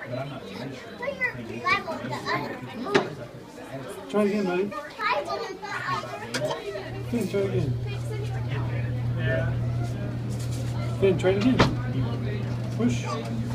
Try again, buddy. Finn, try again. Finn, try it again. Push.